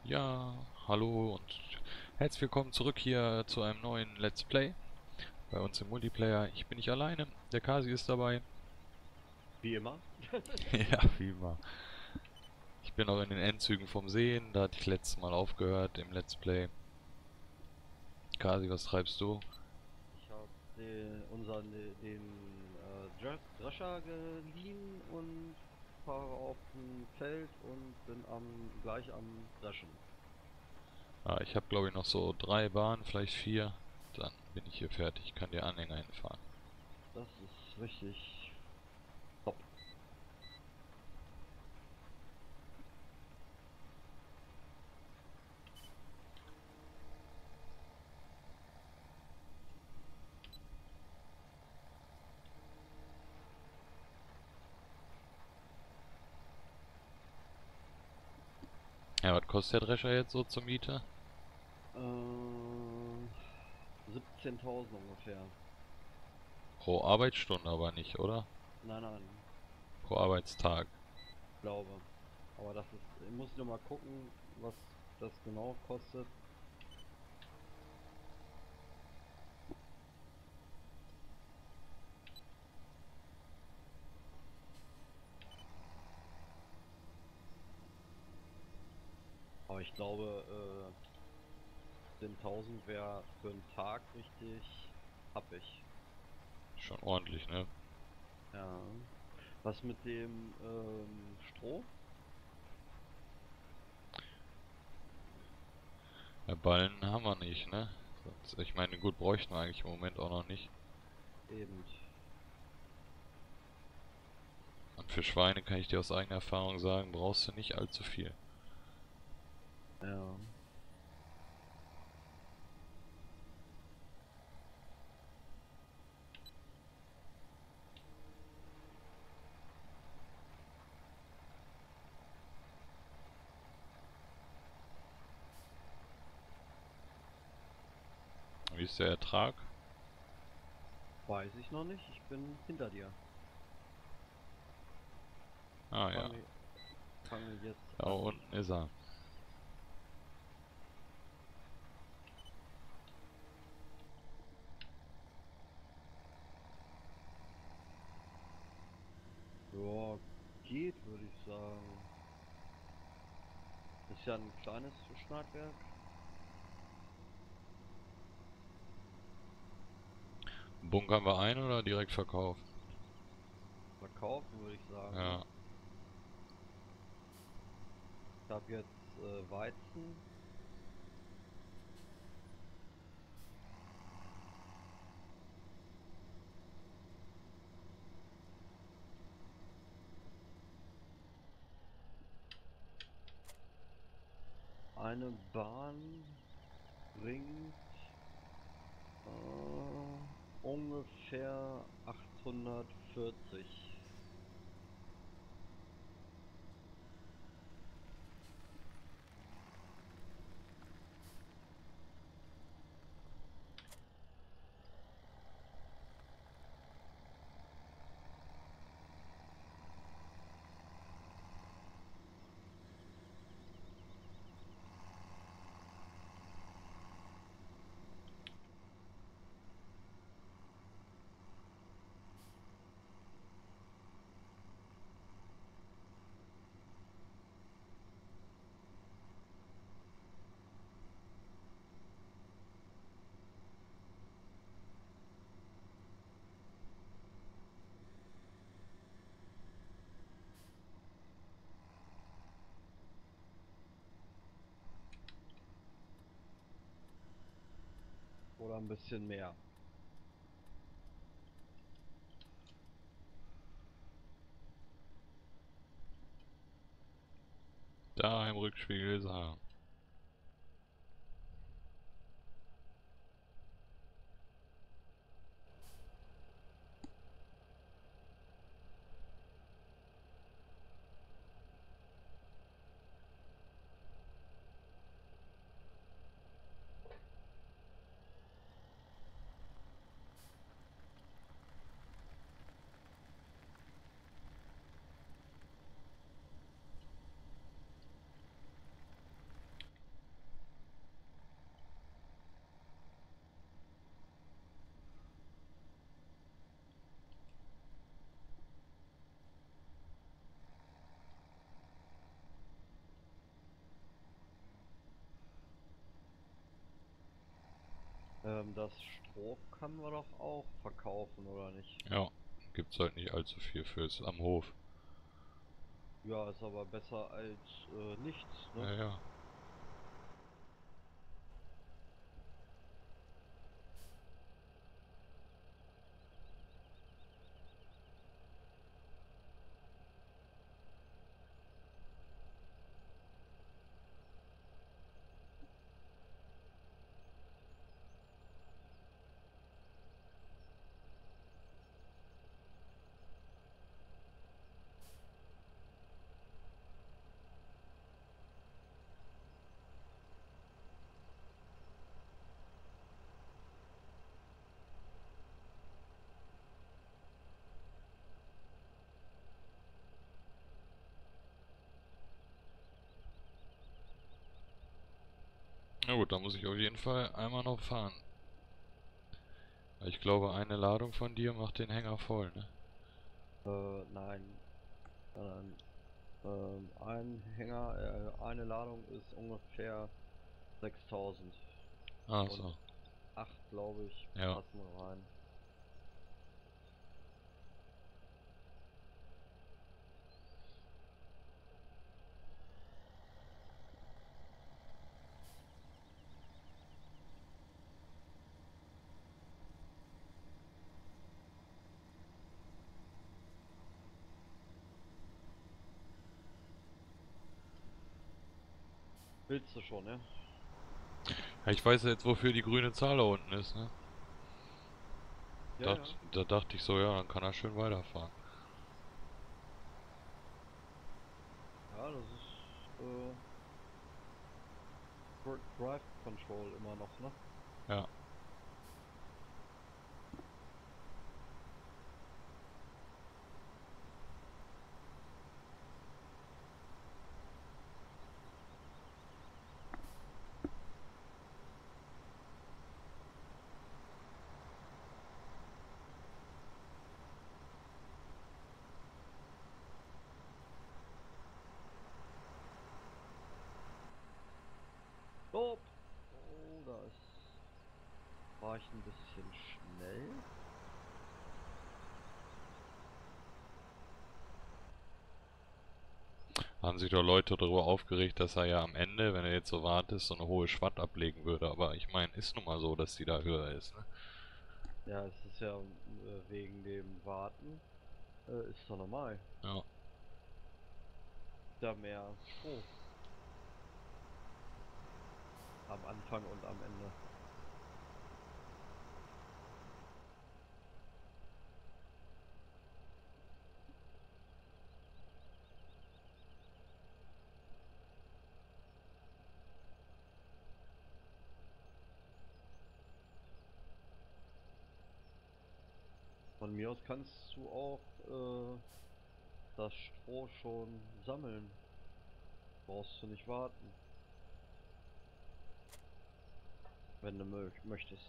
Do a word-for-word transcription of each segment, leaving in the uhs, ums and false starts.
Ja, hallo und herzlich willkommen zurück hier zu einem neuen Let's Play bei uns im Multiplayer. Ich bin nicht alleine, der Kasi ist dabei. Wie immer. Ja, wie immer. Ich bin noch in den Endzügen vom Sehen, da hatte ich letztes Mal aufgehört im Let's Play. Kasi, was treibst du? Ich habe den, unseren, den, den äh, Dre- Drescher geliehen und fahre auf ein Feld und bin am, gleich am Dreschen. Ah, ich habe glaube ich noch so drei Bahnen, vielleicht vier. Dann bin ich hier fertig, kann dir Anhänger hinfahren. Das ist richtig top. Ja, was kostet der Drescher jetzt so zur Miete? Äh, siebzehntausend ungefähr. Pro Arbeitsstunde aber nicht, oder? Nein, nein, Pro Arbeitstag. glaube. Aber das ist, ich muss nur mal gucken, was das genau kostet. Aber ich glaube, äh, zehntausend wäre für einen Tag richtig happig. Schon ordentlich, ne? Ja. Was mit dem ähm, Stroh? Ja, Ballen haben wir nicht, ne? Sonst, ich meine, gut, bräuchten wir eigentlich im Moment auch noch nicht. Eben. Und für Schweine kann ich dir aus eigener Erfahrung sagen, brauchst du nicht allzu viel. Ja. Wie ist der Ertrag? Weiß ich noch nicht. Ich bin hinter dir. Ah ja, Fange, fange jetzt da an. unten ist er. Ja, geht, würde ich sagen. Ist ja ein kleines Schneidwerk. Bunkern wir ein oder direkt verkaufen? Verkaufen, würde ich sagen. Ja, Ich habe jetzt äh, Weizen. Eine Bahn bringt äh, ungefähr achthundertvierzig. Oder ein bisschen mehr. da im Rückspiegel ist er. Ähm, das Stroh können wir doch auch verkaufen, oder nicht? Ja, gibt's halt nicht allzu viel fürs am Hof. Ja, ist aber besser als äh, nichts, ne? Ja, ja. Na gut, da muss ich auf jeden Fall einmal noch fahren. Ich glaube, eine Ladung von dir macht den Hänger voll, ne? Äh, nein. Nein, ähm, ein Hänger, äh, eine Ladung ist ungefähr sechstausend. Ach Und so. acht, glaube ich, Ja. passen rein. Willst du schon, ne? Ja, ich weiß ja jetzt, wofür die grüne Zahl da unten ist, ne? Ja, Da, ja. da dachte ich so, ja, dann kann er schön weiterfahren. Ja, das ist äh, Dri- Drive Control immer noch, ne? Ja. Stopp! Oh, da ist. War ich ein bisschen schnell? Haben sich doch Leute darüber aufgeregt, dass er ja am Ende, wenn er jetzt so wartet, so eine hohe Schwatt ablegen würde. Aber ich meine, ist nun mal so, dass die da höher ist, ne? Ja, es ist ja äh, wegen dem Warten. Äh, ist doch normal. Ja. Da mehr Stroh. Am Anfang und am Ende. Von mir aus kannst du auch äh, das Stroh schon sammeln. Brauchst du nicht warten, wenn du mö möchtest.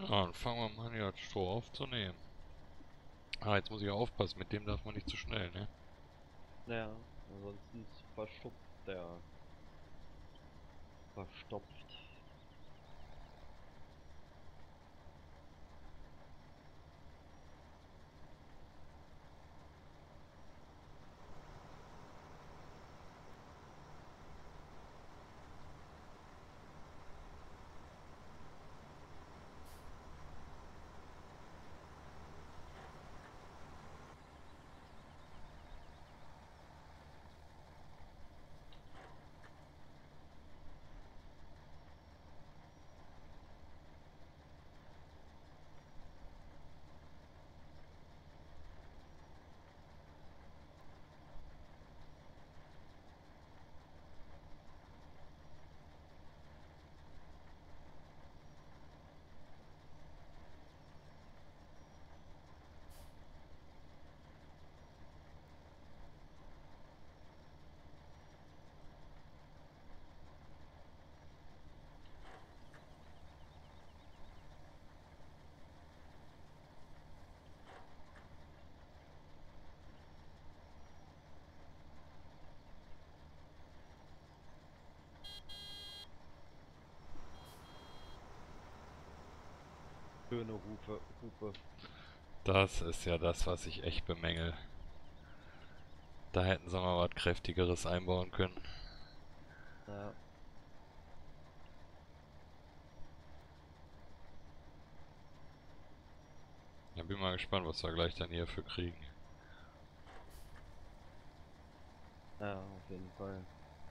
Ja, dann fangen wir mal an, hier das Stroh aufzunehmen. Ah, jetzt muss ich aufpassen, mit dem darf man nicht zu schnell, ne? Ja, ansonsten verstopft der. Verstopft. Schöne Hufe, Hupe. Das ist ja das, was ich echt bemängel. Da hätten sie mal was Kräftigeres einbauen können. Ja. Ja, bin mal gespannt, was wir gleich dann hierfür kriegen. Ja, auf jeden Fall.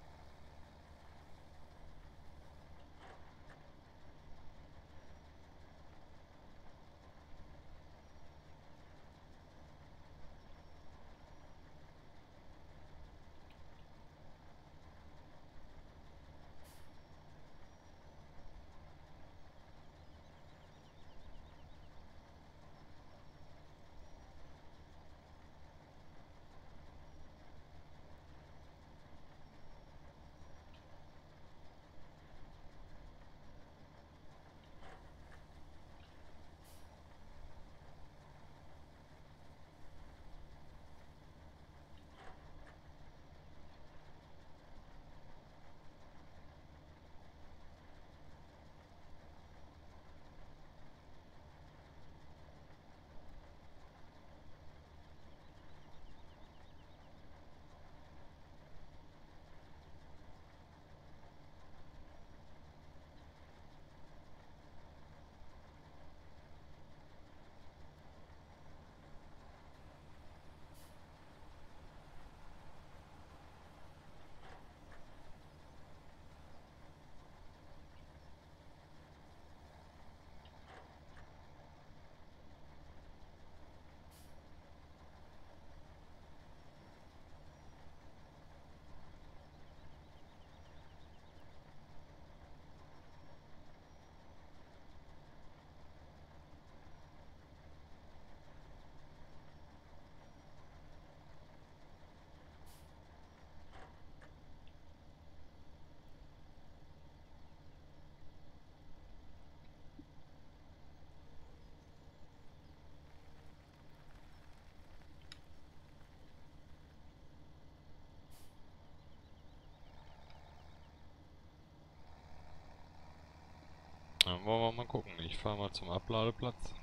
Dann wollen wir mal gucken. Ich fahre mal zum Abladeplatz.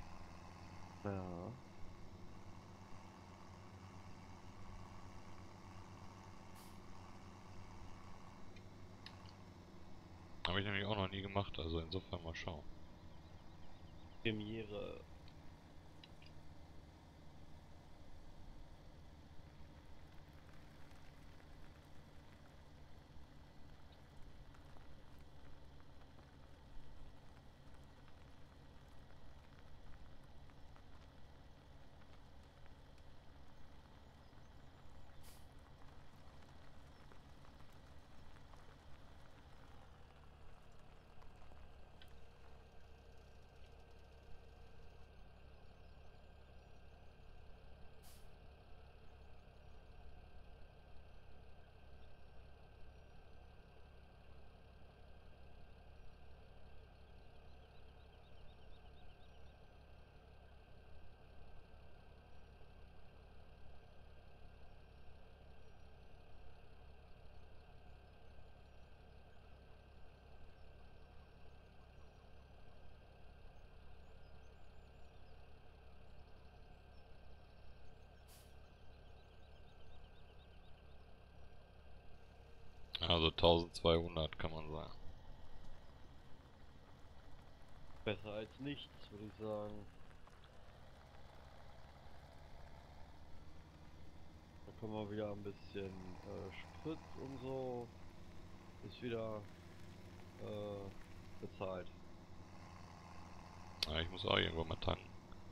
Ja. Habe ich nämlich auch noch nie gemacht, also insofern mal schauen. Premiere. tausendzweihundert kann man sagen. Besser als nichts, würde ich sagen. Da können wir wieder ein bisschen äh, Sprit und so. Ist wieder äh, bezahlt. Ja, ich muss auch irgendwo mal tanken.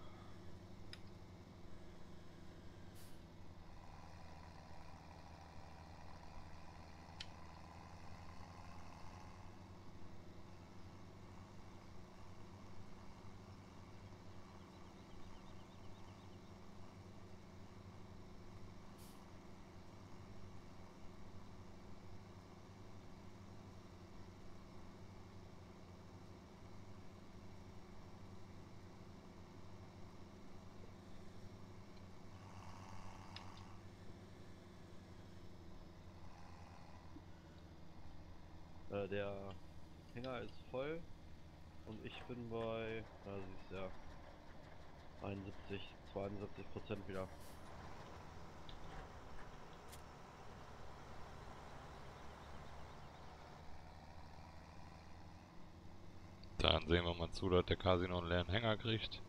Äh, der Hänger ist voll und ich bin bei, da siehst du ja, einundsiebzig, zweiundsiebzig Prozent wieder. Dann sehen wir mal zu, dass der Casino einen leeren Hänger kriegt.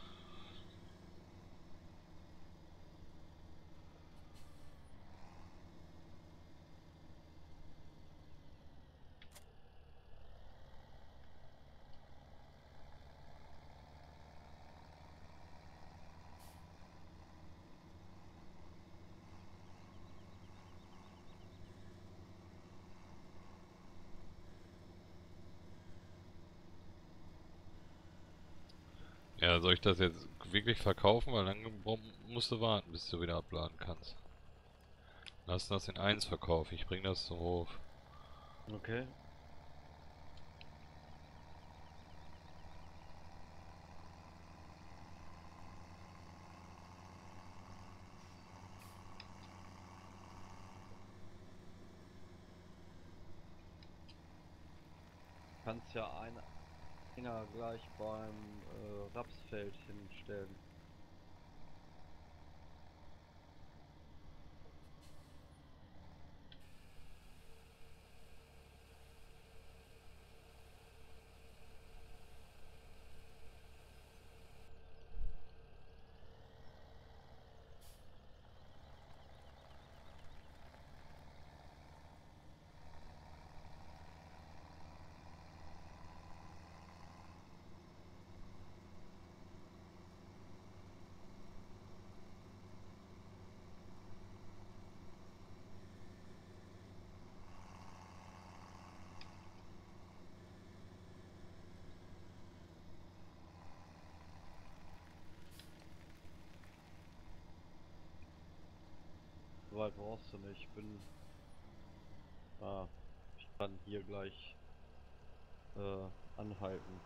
Ja, soll ich das jetzt wirklich verkaufen? Weil dann bra- musst du warten, bis du wieder abladen kannst. Lass das in eins verkaufen, ich bring das zum Hof. Okay. Kannst ja einen Hänger gleich beim äh, Rapsfeld hinstellen. So weit brauchst du nicht. Ich bin. Ah, ich kann hier gleich äh, anhalten.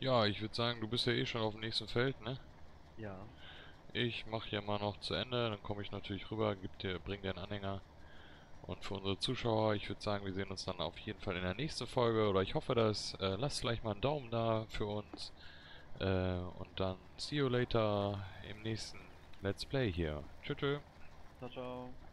Ja, ich würde sagen, du bist ja eh schon auf dem nächsten Feld, ne? Ja, Ich mache hier mal noch zu Ende, dann komme ich natürlich rüber, gib dir, bring dir einen Anhänger. Und für unsere Zuschauer, ich würde sagen, wir sehen uns dann auf jeden Fall in der nächsten Folge, oder ich hoffe das. Äh, lasst gleich mal einen Daumen da für uns. Äh, und dann see you later im nächsten Let's Play hier. Tschüss. Tschüss. ciao, ciao.